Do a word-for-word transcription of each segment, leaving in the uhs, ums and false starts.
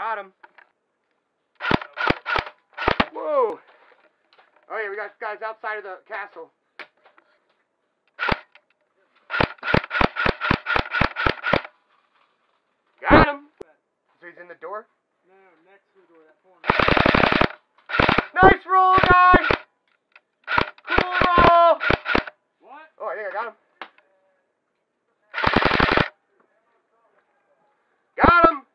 Got him. Whoa. Oh yeah, we got guys outside of the castle. Got him. So he's in the door? No, no, next to the door, that corner. Nice roll, guys. Cool roll. What? Oh, I think I got him. Got him.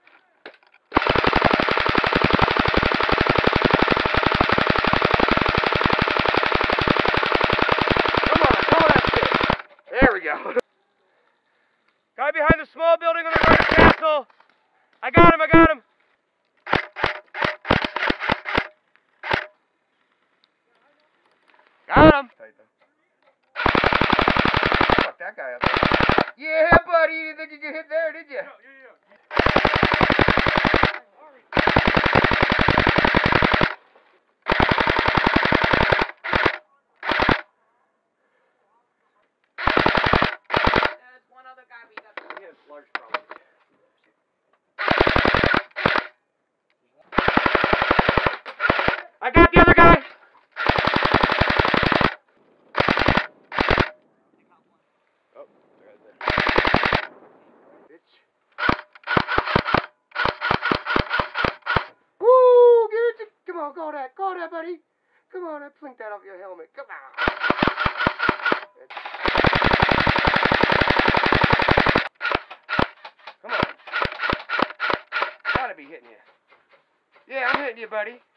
Come on, pull that shit. There we go. Guy behind the small building on the right castle. I got him, I got him. Got him. Fuck that guy up there. Yeah, buddy. You didn't think you could hit there, did you? Yeah, yeah, yeah. There's one other guy we got. He has large problems. I got the other guy. Oh, there it is. Bitch. Woo! Get it! Come on, go that, go that, buddy. Come on, I flink that off your helmet. Come on. Come on. Gotta be hitting you. Yeah, I'm hitting you, buddy.